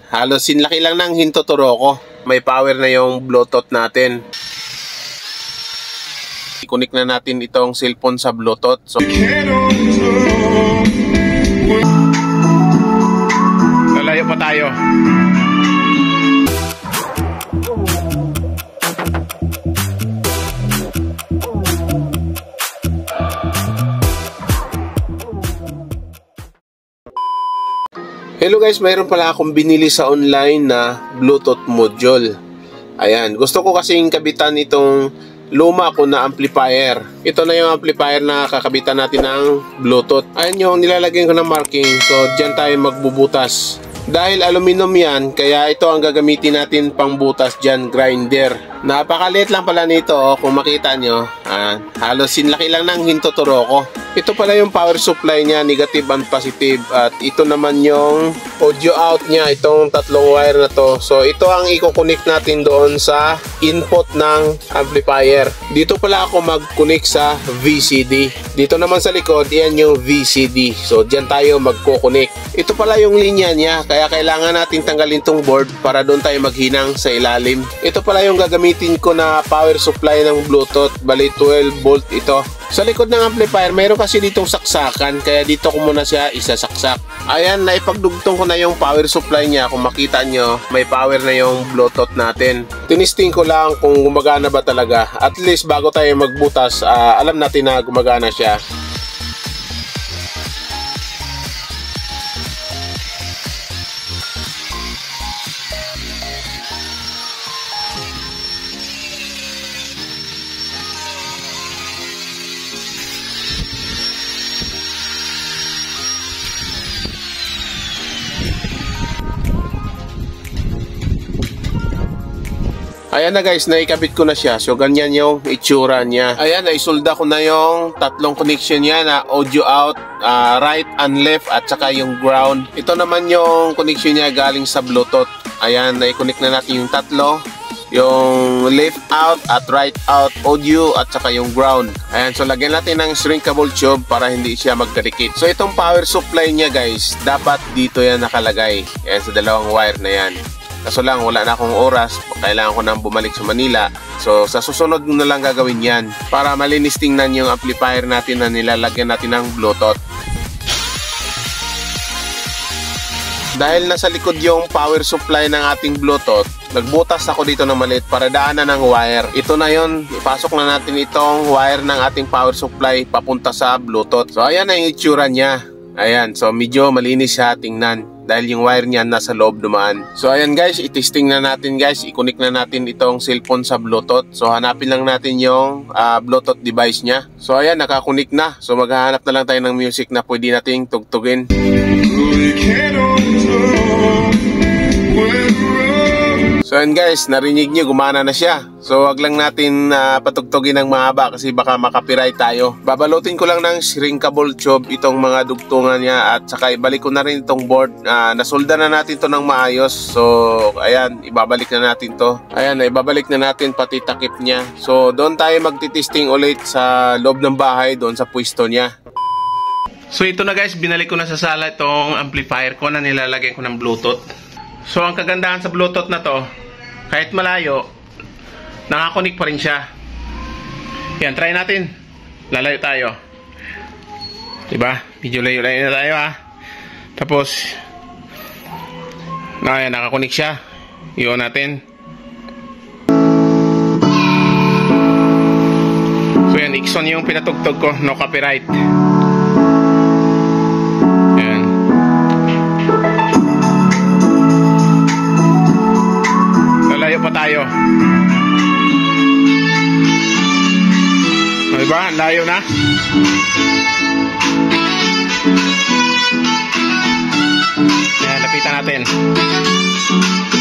halos sinlaki lang ng hintuturo ko. May power na yung Bluetooth natin. I-connect na natin itong cellphone sa Bluetooth. So, lalayo pa tayo. Hello guys, mayroon pala akong binili sa online na Bluetooth module. Ayan, gusto ko kasing kabitan itong luma ko na amplifier. Ito na yung amplifier na kakabitan natin ng Bluetooth. Ayan yung nilalagyan ko ng marking. So, dyan tayo magbubutas. Dahil aluminum yan, kaya ito ang gagamitin natin pang butas dyan, grinder. Napakaliit lang pala nito, kung makita nyo. Halos sinlaki lang ng hintuturo ko. Ito pala yung power supply niya, negative and positive. At ito naman yung audio out niya, itong tatlong wire na to. So ito ang i-connect natin doon sa input ng amplifier. Dito pala ako mag-connect sa VCD. Dito naman sa likod, yan yung VCD. So dyan tayo magko-connect. Ito pala yung linya niya, kaya kailangan natin tanggalin tong board para doon tayo maghinang sa ilalim. Ito pala yung gagamitin ko na power supply ng Bluetooth, bali 12 volt ito. Sa likod ng amplifier, mayroon kasi ditong saksakan, kaya dito ko muna siya isasaksak. Ayan, naipagdugtong ko na yung power supply niya. Kung makita nyo, may power na yung Bluetooth natin. Tinisting ko lang kung gumagana ba talaga. At least bago tayo magbutas, alam natin na gumagana siya. Ayan na guys, naikabit ko na siya. So ganyan yung itsura niya. Ayan, naisolda ko na yung tatlong connection niya na audio out, right and left, at saka yung ground. Ito naman yung connection niya galing sa Bluetooth. Ayan, naikonnect na natin yung tatlo. Yung left out at right out audio at saka yung ground. Ayan, so lagyan natin ng shrinkable tube para hindi siya magkadikit. So itong power supply niya guys, dapat dito yan nakalagay. Ayan, sa dalawang wire na yan. Kaso lang, wala na akong oras. Kailangan ko nang bumalik sa Manila. So, sa susunod na lang gagawin yan para malinis tingnan yung amplifier natin na nilalagyan natin ng Bluetooth. Dahil nasa likod yung power supply ng ating Bluetooth, nagbutas ako dito ng maliit para daanan ng wire. Ito na yon, ipasok na natin itong wire ng ating power supply papunta sa Bluetooth. So, ayan na yung itsura niya. Ayan, so medyo malinis siya tingnan. Dahil yung wire niya nasa loob dumaan. So ayan guys, itesting na natin guys. I-connect na natin itong cellphone sa Bluetooth. So hanapin lang natin yung Bluetooth device niya. So ayan, nakakunik na. So maghahanap na lang tayo ng music na pwede nating tugtugin. So ayan guys, narinig nyo, gumana na siya. So wag lang natin patugtugin ng mahaba kasi baka makapiright tayo. Babalutin ko lang ng shrinkable tube itong mga dugtungan niya at saka ibalik ko na rin itong board. Nasolda na natin to ng maayos. So ayan, ibabalik na natin to. Ayan, ibabalik na natin pati takip niya. So doon tayo magtitesting ulit sa loob ng bahay, doon sa pwesto niya. So ito na guys, binalik ko na sa sala itong amplifier ko na nilalagay ko ng Bluetooth. So ang kagandahan sa Bluetooth na to, kahit malayo, nakakonik pa rin siya. Yan, try natin. Lalayo tayo. Diba? Medyo layo-layo na tayo ha. Tapos, ayan, nakakonik siya. I-on natin. So yan, Ixon yung pinatugtog ko. No copyright. Lalayo pa tayo. O diba? Layo na. Ayan, lapitan natin.